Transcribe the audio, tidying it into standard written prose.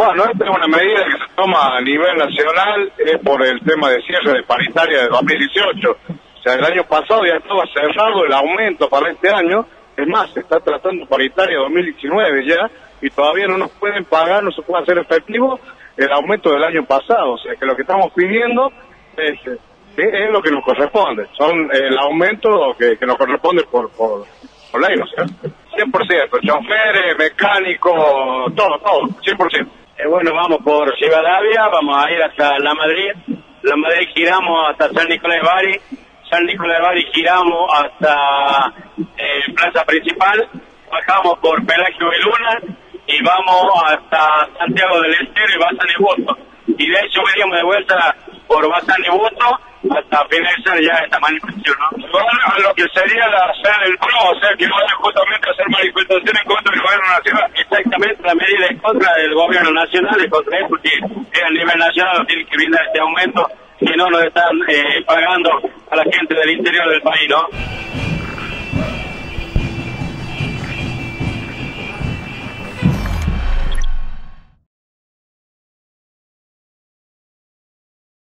Bueno, esta es una medida que se toma a nivel nacional, es por el tema de cierre de paritaria de 2018. O sea, el año pasado ya estaba cerrado el aumento para este año. Es más, se está tratando paritaria 2019 ya, y todavía no nos pueden pagar, no se puede hacer efectivo el aumento del año pasado. O sea, que lo que estamos pidiendo es lo que nos corresponde. Son el aumento que nos corresponde por ley, ¿no? 100%, choferes, mecánicos, todo, 100%. Bueno, vamos por Rivadavia, vamos a ir hasta La Madrid giramos hasta San Nicolás de Bari, San Nicolás de Bari giramos hasta Plaza Principal, bajamos por Pelagio y Luna y vamos hasta Santiago del Estero y Bazán y Busto. Y de hecho veníamos de vuelta por Bazán y Busto hasta finalizar ya esta manifestación, ¿no? Bueno, lo que sería la sede del PRO, o sea, que van justamente a hacer manifestaciones en contra del gobierno nacional. Exactamente, la medida es contra el gobierno nacional, es contra él, porque a nivel nacional tiene que brindar este aumento que no nos están pagando a la gente del interior del país, ¿no?